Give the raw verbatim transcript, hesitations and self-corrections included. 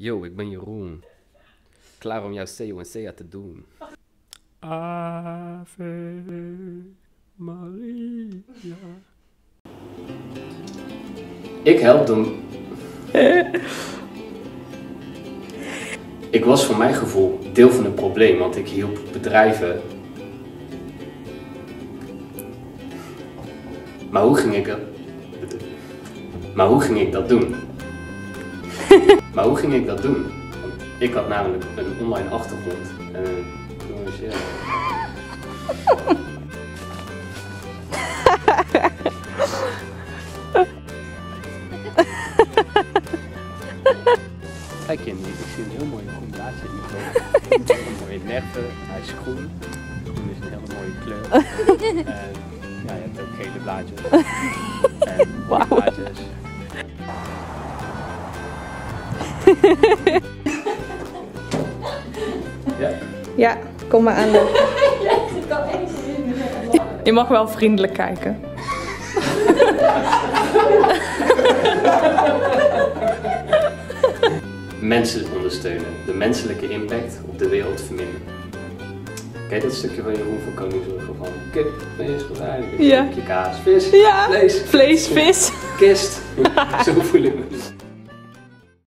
Yo, ik ben Jeroen. Klaar om jouw C O en C A te doen. Ave Maria. Ik help hem. Ik was voor mijn gevoel deel van het probleem, want ik hielp bedrijven. Maar hoe ging ik dat? Maar hoe ging ik dat doen? Maar hoe ging ik dat doen? Want ik had namelijk een online achtergrond en een commerciële. Kijk kinderen, ik zie een heel mooie groen blaadje in mijn hoofd. Een mooie nerven, hij is groen. Groen is een hele mooie kleur. En ja, je hebt ook gele blaadjes. En wow. Blaadjes. Ja. Ja, kom maar aanlopen. Je mag wel vriendelijk kijken. Mensen ondersteunen, de menselijke impact op de wereld verminderen. Kijk dat stukje van Jeroen van Koningszorgen van kip, vlees, gordijn, ja. kaas, vis, ja. vlees, vlees, vis, kist. Zo voel ik me.